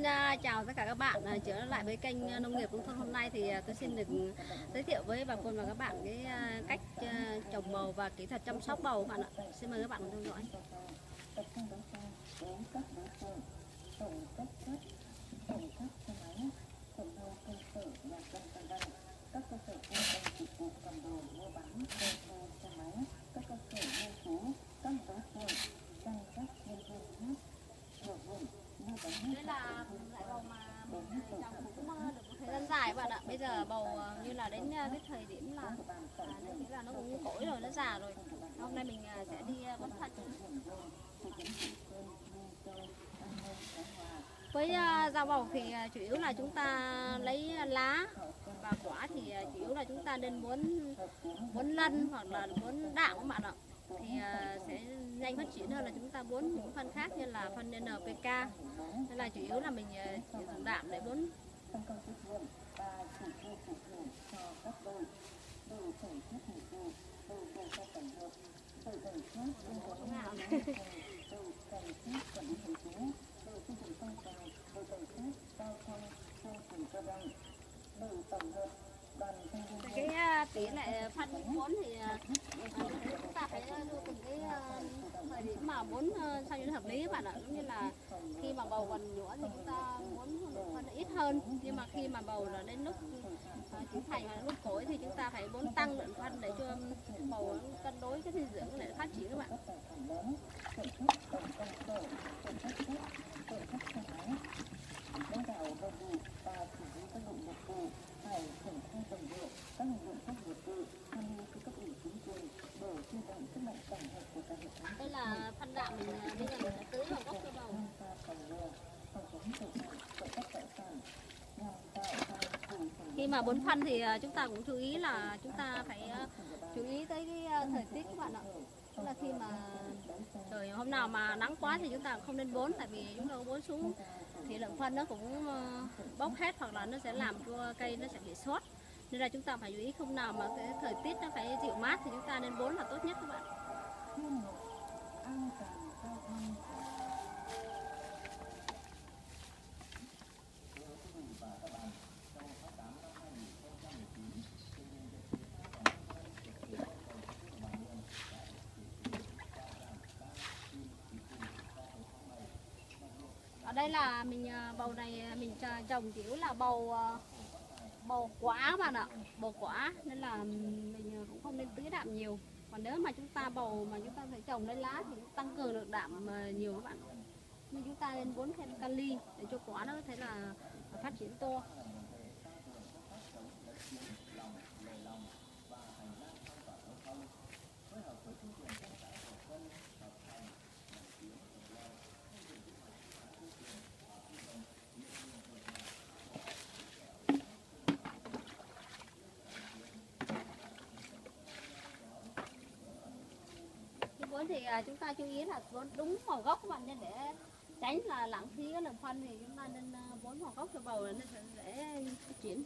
chào tất cả các bạn trở lại với kênh Nông nghiệp Nông thôn. Hôm nay thì tôi xin được giới thiệu với bà con và các bạn cái cách trồng bầu và kỹ thuật chăm sóc bầu các bạn ạ. Xin mời các bạn theo dõi. Các cơ sở kinh doanh dịch vụ cầm đồ mua bán xe máy, các cơ sở lưu trú, các giáo trường, chăm sóc nhân viên khác, sử dụng mua bán. Đây là loại bầu mà mình trồng cũng được một thời gian dài các bạn ạ. Bây giờ bầu như là đến cái thời điểm là nó cũng cỗi rồi, nó già rồi. Hôm nay mình sẽ đi bón phân. Với rau bầu thì chủ yếu là chúng ta lấy lá và quả thì chủ yếu là chúng ta nên bón lân hoặc là bón đạm các bạn ạ, thì sẽ nhanh phát triển hơn là chúng ta bón những phân khác như là phân NPK. Nên là chủ yếu là mình chỉ dùng đạm để bón. Cái tỷ lệ phân bón thì chúng ta phải đưa từng cái thời điểm mà bón sao cho nó hợp lý các bạn ạ. Giống như là khi mà bầu còn nhỏ thì chúng ta bón phân ít hơn, nhưng mà khi mà bầu là đến lúc trưởng thành và lúc cỗi thì chúng ta phải bón tăng lượng phân để cho bầu cân đối cái dinh dưỡng để phát triển các bạn. Đây là phân đạm mình bây giờ mình đã tưới vào gốc cho bầu. Khi mà bón phân thì chúng ta cũng chú ý là chúng ta phải chú ý tới cái thời tiết các bạn ạ. Tức là khi mà trời hôm nào mà nắng quá thì chúng ta không nên bón, tại vì chúng ta bón xuống thì lượng phân nó cũng bốc hết hoặc là nó sẽ làm cho cây nó sẽ bị sốt. Nên là chúng ta phải chú ý hôm nào mà cái thời tiết nó phải dịu mát thì chúng ta nên bón là tốt nhất các bạn. Ở đây là mình bầu này mình trồng chủ yếu là bầu quả các bạn ạ, bầu quả, nên là mình cũng không nên tưới đạm nhiều. Còn nếu mà chúng ta bầu mà chúng ta phải trồng lên lá thì tăng cường được đạm nhiều các bạn. Nhưng chúng ta nên bón thêm kali để cho quả nó có thể là phát triển to. Bón thì chúng ta chú ý là bón đúng vào gốc các bạn nha, để tránh là lãng phí cái lượng phân, thì chúng ta nên bón vào gốc cho bầu là nó sẽ dễ phát triển.